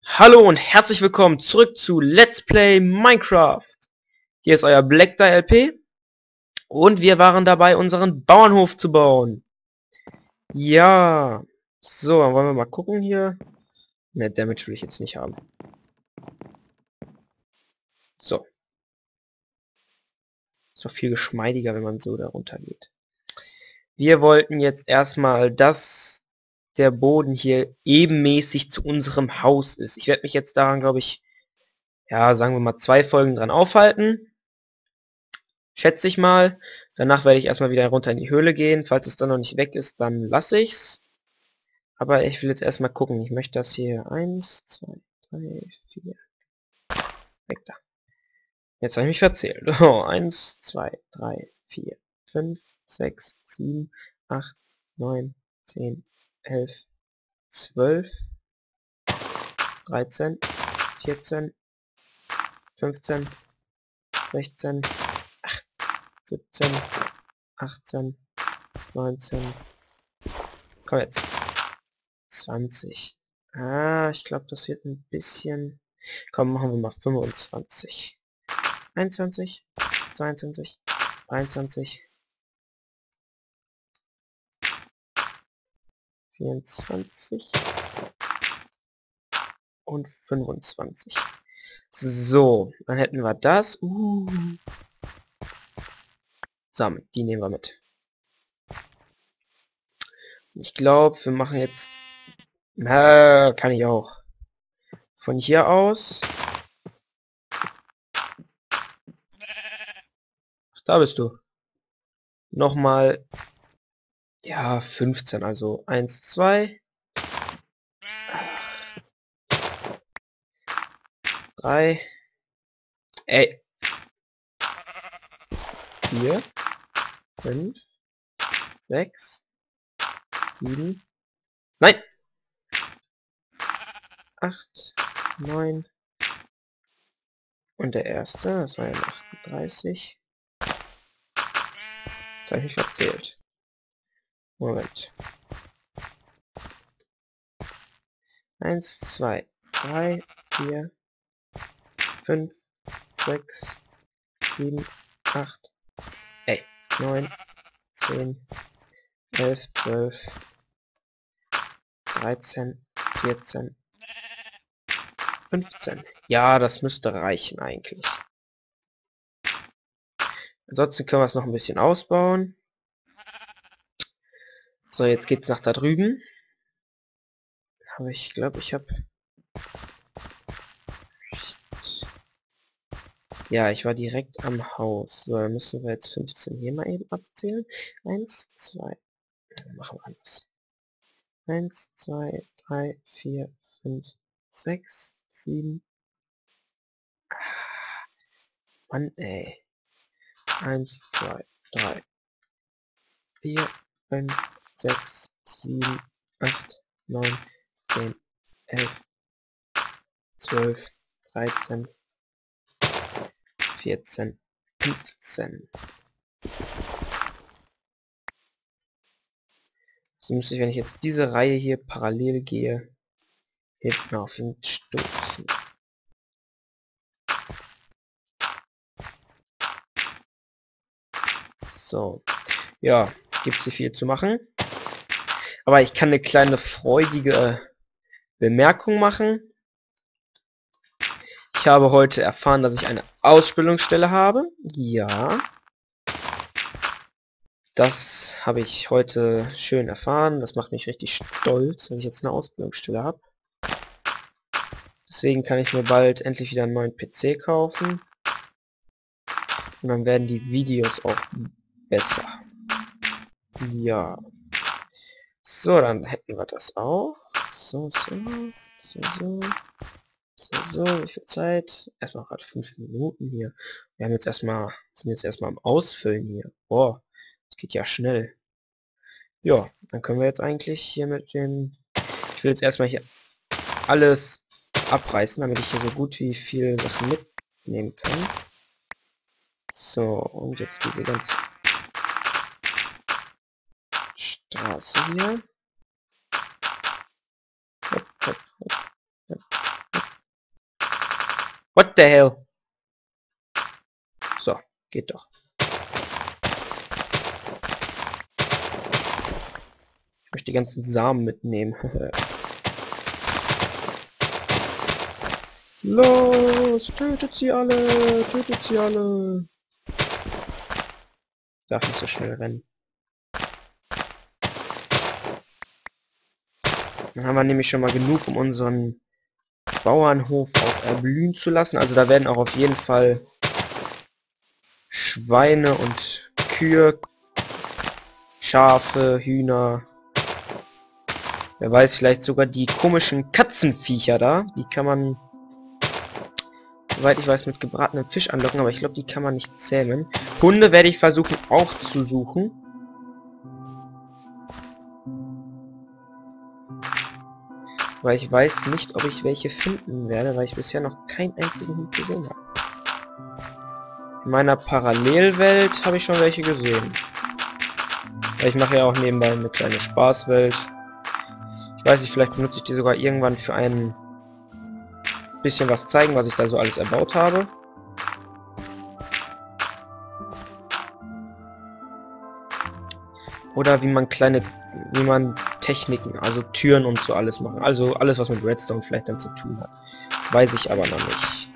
Hallo und herzlich willkommen zurück zu Let's Play Minecraft. Hier ist euer Blackdye LP und wir waren dabei, unseren Bauernhof zu bauen. Ja, so, dann wollen wir mal gucken hier. Ne, Damage will ich jetzt nicht haben. So. Ist doch viel geschmeidiger, wenn man so darunter geht. Wir wollten jetzt erstmal, dass der Boden hier ebenmäßig zu unserem Haus ist. Ich werde mich jetzt daran, glaube ich, ja, sagen wir mal 2 Folgen dran aufhalten. Schätze ich mal. Danach werde ich erstmal wieder runter in die Höhle gehen. Falls es dann noch nicht weg ist, dann lasse ich's. Aber ich will jetzt erstmal gucken. Ich möchte das hier 1, 2, 3, 4. Weg da. Jetzt habe ich mich verzählt. Oh, 1, 2, 3, 4, 5, 6, 7, 8, 9, 10, 11, 12, 13, 14, 15, 16, 17, 18, 19. Komm jetzt. 20. Ah, ich glaube, das wird ein bisschen... Komm, machen wir mal 25. 21, 22, 23, 24 und 25. So, dann hätten wir das. So, die nehmen wir mit. Ich glaube, wir machen jetzt... Na, kann ich auch. Von hier aus... Da bist du. Nochmal... Ja, 15, also 1, 2... 3... Ey! 4, 5, 6, 7, nein! 8, 9 und der erste, das war ja 38. Jetzt habe ich mich verzählt. Moment. 1, 2, 3, 4, 5, 6, 7, 8, 9, 10, 11, 12, 13, 14, 15. Ja, das müsste reichen eigentlich. Ansonsten können wir es noch ein bisschen ausbauen. So, jetzt geht's nach da drüben. Aber ich glaube, ich habe... Ja, ich war direkt am Haus. So, dann müssen wir jetzt 15 hier mal eben abzählen. 1, 2. Machen wir anders. 1, 2, 3, 4, 5, 6, 7. Mann, ey. 1, 2, 3, 4, 5, 6, 7, 8, 9, 10, 11, 12, 13, 14, 15. So müsste ich, wenn ich jetzt diese Reihe hier parallel gehe, hinten auf ihn stoßen. So. Ja, gibt es viel zu machen. Aber ich kann eine kleine freudige Bemerkung machen. Ich habe heute erfahren, dass ich eine Ausbildungsstelle habe. Ja. Das habe ich heute schön erfahren. Das macht mich richtig stolz, dass ich jetzt eine Ausbildungsstelle habe. Deswegen kann ich mir bald endlich wieder einen neuen PC kaufen. Und dann werden die Videos auch besser. Ja. So, dann hätten wir das auch. So. Wie viel Zeit? Erstmal gerade 5 Minuten hier. Wir haben jetzt erstmal, sind jetzt erstmal am Ausfüllen hier. Boah, das geht ja schnell. Ja, dann können wir jetzt eigentlich hier mit dem... Ich will jetzt erstmal hier alles abreißen, damit ich hier so gut wie viel Sachen mitnehmen kann. So, und jetzt diese ganze Straße hier. Hopp, hopp, hopp, hopp, hopp. What the hell? So, geht doch. Ich möchte die ganzen Samen mitnehmen. Los, tötet sie alle, tötet sie alle. Darf nicht so schnell rennen. Dann haben wir nämlich schon mal genug, um unseren Bauernhof auch erblühen zu lassen. Also da werden auch auf jeden Fall Schweine und Kühe, Schafe, Hühner. Wer weiß, vielleicht sogar die komischen Katzenviecher da. Die kann man, soweit ich weiß, mit gebratenem Fisch anlocken, aber ich glaube, die kann man nicht zähmen. Hunde werde ich versuchen auch zu suchen. Weil ich weiß nicht, ob ich welche finden werde, weil ich bisher noch keinen einzigen Hund gesehen habe. In meiner Parallelwelt habe ich schon welche gesehen. Weil ich mache ja auch nebenbei eine kleine Spaßwelt. Ich weiß nicht, vielleicht benutze ich die sogar irgendwann für ein bisschen was zeigen, was ich da so alles erbaut habe. Oder wie man Techniken, also Türen und so alles machen. Also alles, was mit Redstone vielleicht dann zu tun hat. Weiß ich aber noch nicht.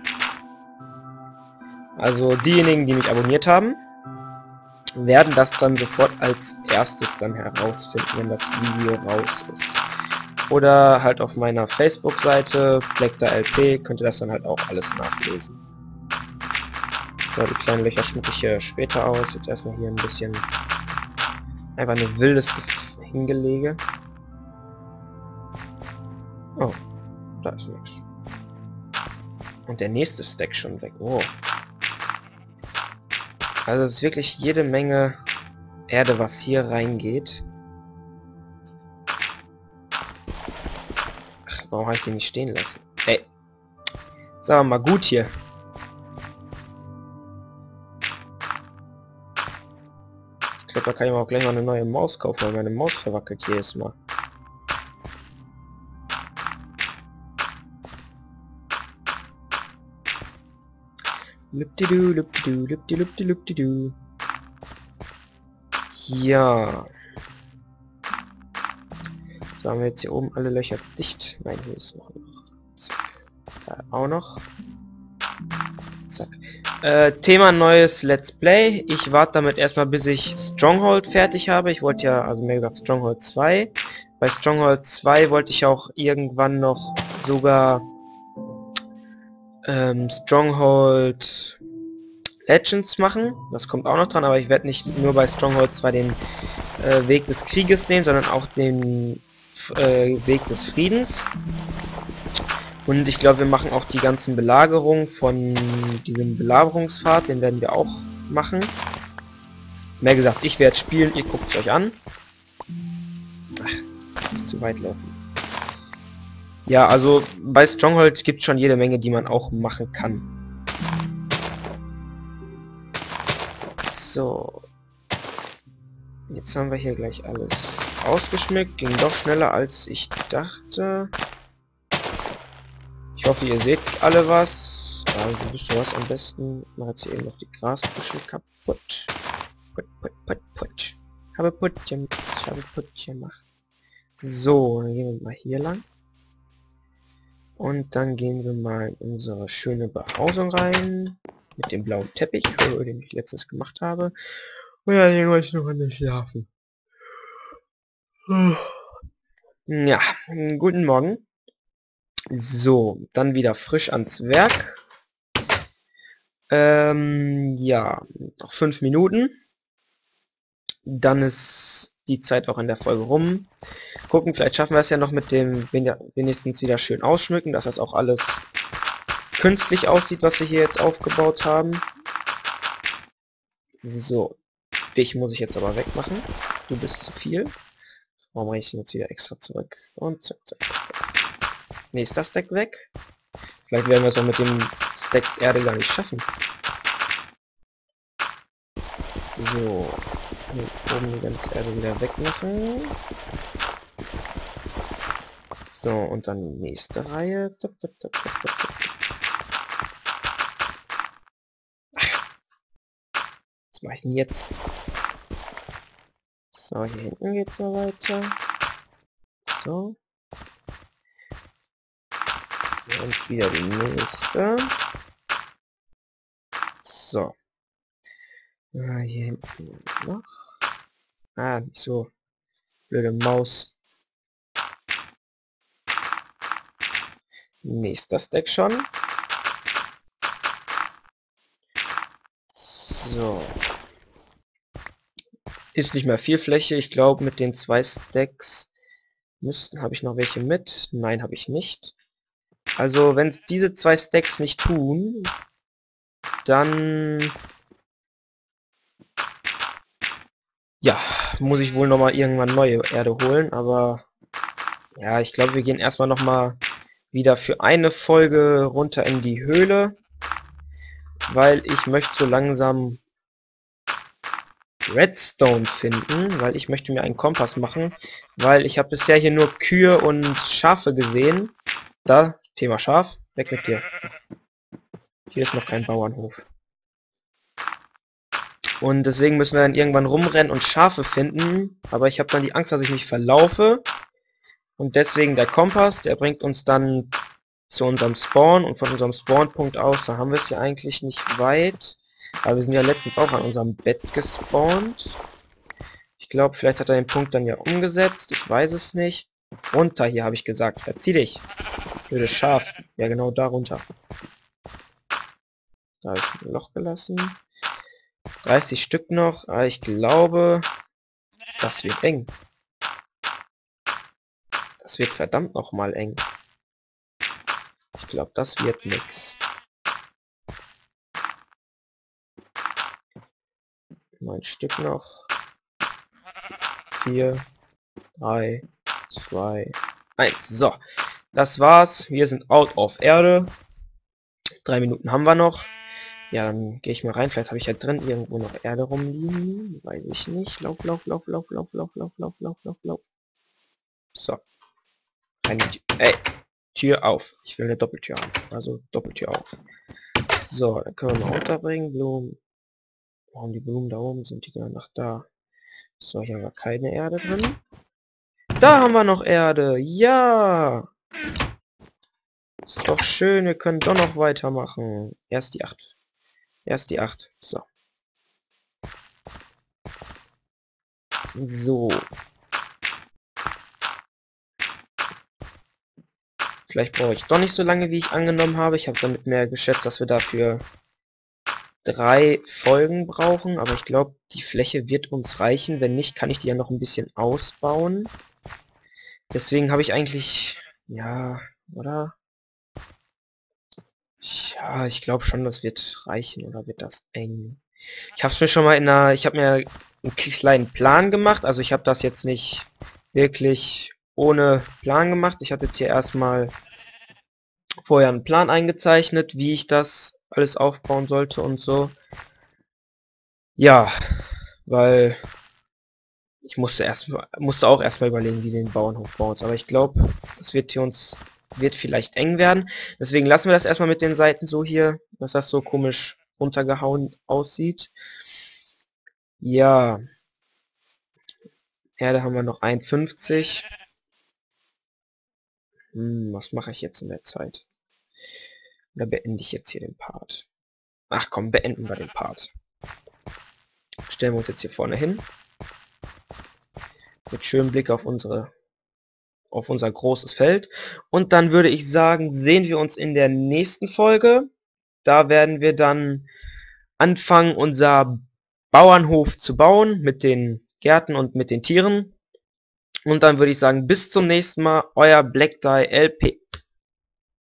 Also diejenigen, die mich abonniert haben, werden das dann sofort als erstes dann herausfinden, wenn das Video raus ist. Oder halt auf meiner Facebook-Seite, BlackDaLP, könnt ihr das dann halt auch alles nachlesen. So, die kleinen Löcher schmücke ich hier später aus. Jetzt erstmal hier ein bisschen einfach ein wildes Hingelege. Oh, da ist nichts. Und der nächste Stack schon weg. Oh. Also es ist wirklich jede Menge Erde, was hier reingeht. Ach, warum habe ich den nicht stehen lassen? Ey. Sag mal gut hier. Ich glaube, da kann ich mir auch gleich mal eine neue Maus kaufen, weil meine Maus verwackelt jedes Mal. Lüptidu, lüptidu, lüptidu, lüptidu. Ja. So, haben wir jetzt hier oben alle Löcher dicht. Nein, hier ist noch. Zack. Da auch noch. Zack. Thema neues Let's Play. Ich warte damit erstmal, bis ich Stronghold fertig habe. Ich wollte ja, also mehr gesagt Stronghold 2. Bei Stronghold 2 wollte ich auch irgendwann noch sogar Stronghold Legends machen. Das kommt auch noch dran, aber ich werde nicht nur bei Stronghold 2 den Weg des Krieges nehmen, sondern auch den Weg des Friedens. Und ich glaube, wir machen auch die ganzen Belagerungen von diesem Belagerungspfad, den werden wir auch machen. Mehr gesagt, ich werde spielen, ihr guckt es euch an. Ach, nicht zu weit laufen. Ja, also bei Stronghold gibt es schon jede Menge, die man auch machen kann. So. Jetzt haben wir hier gleich alles ausgeschmückt. Ging doch schneller als ich dachte. Ich hoffe, ihr seht alle was. Also wisst ihr was am besten? Man hat hier eben noch die Grasbüschel kaputt. Put. Ich habe Put gemacht. So, dann gehen wir mal hier lang. Und dann gehen wir mal in unsere schöne Behausung rein. Mit dem blauen Teppich, den ich letztens gemacht habe. Und dann legen wir euch noch an den Schlafen. Ja, guten Morgen. So, dann wieder frisch ans Werk. Ja, noch 5 Minuten. Dann ist die Zeit auch in der Folge rum. Gucken, vielleicht schaffen wir es ja noch mit dem wenigstens wieder schön ausschmücken, dass das auch alles künstlich aussieht, was wir hier jetzt aufgebaut haben. So, dich muss ich jetzt aber wegmachen. Du bist zu viel. Warum mache ich ihn jetzt wieder extra zurück? Und zack, zack, zack. Nächster Stack weg. Vielleicht werden wir es auch mit dem Stacks Erde gar nicht schaffen. So. Hier oben die ganze Erde wieder wegmachen. So, und dann die nächste Reihe. Was mache ich denn jetzt? So, hier hinten geht's noch weiter. So. Und wieder die nächste. So. Hier hinten noch. Nicht so. Blöde Maus. Nächster Stack schon. So. Ist nicht mehr viel Fläche. Ich glaube, mit den 2 Stacks habe ich noch welche mit. Nein, habe ich nicht. Also, wenn es diese 2 Stacks nicht tun, dann ja, muss ich wohl noch mal irgendwann neue Erde holen. Aber ja, ich glaube, wir gehen erstmal noch mal wieder für eine Folge runter in die Höhle, weil ich möchte so langsam Redstone finden, weil ich möchte mir einen Kompass machen, weil ich habe bisher hier nur Kühe und Schafe gesehen. Da, Thema Schaf, weg mit dir. Hier ist noch kein Bauernhof. Und deswegen müssen wir dann irgendwann rumrennen und Schafe finden, aber ich habe dann die Angst, dass ich mich verlaufe. Und deswegen der Kompass, der bringt uns dann zu unserem Spawn, und von unserem Spawnpunkt aus, da haben wir es ja eigentlich nicht weit. Aber wir sind ja letztens auch an unserem Bett gespawnt. Ich glaube, vielleicht hat er den Punkt dann ja umgesetzt. Ich weiß es nicht. Runter hier, habe ich gesagt. Verzieh dich. Blödes Schaf. Ja, genau da runter. Da habe ich ein Loch gelassen. 30 Stück noch. Aber ich glaube, das wird eng. Das wird verdammt nochmal eng. Ich glaube, das wird nix. Ein Stück noch. 4, 3, 2, 1. So, das war's. Wir sind out of Erde. 3 Minuten haben wir noch. Ja, dann gehe ich mal rein. Vielleicht habe ich ja drin irgendwo noch Erde rumliegen. Weiß ich nicht. Lauf, lauf, lauf, lauf, lauf, lauf, lauf, lauf, lauf, lauf, lauf. So. Ey, Tür auf. Ich will eine Doppeltür haben. Also Doppeltür auf. So, dann können wir mal runterbringen. Blumen. Warum die Blumen da oben sind? Die gehen nach da. So, hier haben wir keine Erde drin. Da haben wir noch Erde. Ja. Ist doch schön. Wir können doch noch weitermachen. Erst die 8. Erst die 8. So. So. Vielleicht brauche ich doch nicht so lange, wie ich angenommen habe. Ich habe damit mehr geschätzt, dass wir dafür 3 Folgen brauchen. Aber ich glaube, die Fläche wird uns reichen. Wenn nicht, kann ich die ja noch ein bisschen ausbauen. Deswegen habe ich eigentlich... Ja, oder? Ja, ich glaube schon, das wird reichen. Oder wird das eng? Ich habe es mir schon mal in einer... Ich habe mir einen kleinen Plan gemacht. Also ich habe das jetzt nicht wirklich ohne Plan gemacht. Ich habe jetzt hier erstmal vorher einen Plan eingezeichnet, wie ich das alles aufbauen sollte und so. Ja, weil ich musste auch erstmal überlegen, wie wir den Bauernhof bauen. Aber ich glaube, es wird vielleicht eng werden. Deswegen lassen wir das erstmal mit den Seiten so hier, dass das so komisch runtergehauen aussieht. Ja. Erde haben wir noch 51. Was mache ich jetzt in der Zeit? Oder beende ich jetzt hier den Part? Ach komm, beenden wir den Part. Stellen wir uns jetzt hier vorne hin. Mit schönem Blick auf unser großes Feld. Und dann würde ich sagen, sehen wir uns in der nächsten Folge. Da werden wir dann anfangen, unser Bauernhof zu bauen mit den Gärten und mit den Tieren. Und dann würde ich sagen, bis zum nächsten Mal, euer Black Die LP.